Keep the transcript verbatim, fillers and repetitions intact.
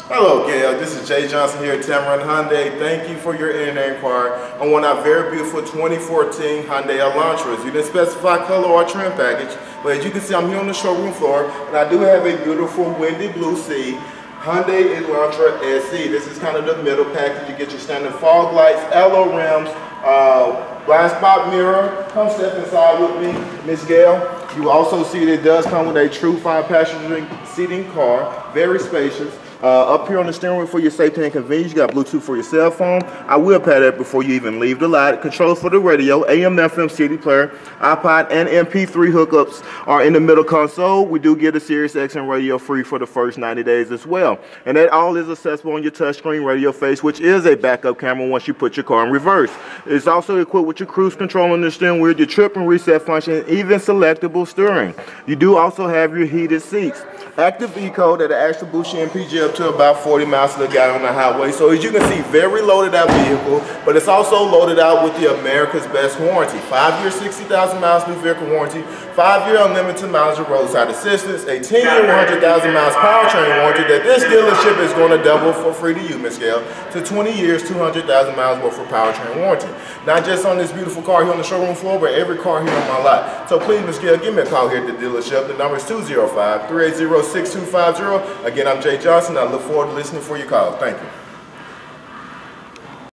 Hello, Gayle. This is Jay Johnson here at Tameron Hyundai. Thank you for your internet inquiry on one of our very beautiful twenty fourteen Hyundai Elantras. You didn't specify color or trim package, but as you can see, I'm here on the showroom floor, and I do have a beautiful windy blue sea Hyundai Elantra S E. This is kind of the middle package. You get your standard fog lights, alloy rims, uh, blind spot mirror. Come step inside with me, Miss Gayle. You will also see that it does come with a true five passenger seating car, very spacious. Uh, up here on the steering wheel for your safety and convenience, you got Bluetooth for your cell phone. I will pad that before you even leave the lot. Controls for the radio, A M F M C D player, iPod, and M P three hookups are in the middle console. We do get a Sirius X M radio free for the first ninety days as well. And that all is accessible on your touchscreen radio face, which is a backup camera once you put your car in reverse. It's also equipped with your cruise control on the steering wheel, your trip and reset function, and even selectable steering. You do also have your heated seats. Active E-code that actually boosts your M P G up to about forty miles to the gallon on the highway. So as you can see, very loaded out vehicle, but it's also loaded out with the America's Best warranty. Five year, sixty thousand miles new vehicle warranty, five year unlimited miles of roadside assistance, a ten year, one hundred thousand miles powertrain warranty that this dealership is going to double for free to you, Miss Gayle, to twenty years, two hundred thousand miles worth of powertrain warranty. Not just on this beautiful car here on the showroom floor, but every car here on my lot. So please, Miss Gayle, give me a call here at the dealership. The number is two zero five, three eight zero, six two five zero. Again, I'm Jay Johnson. I look forward to listening for your call. Thank you.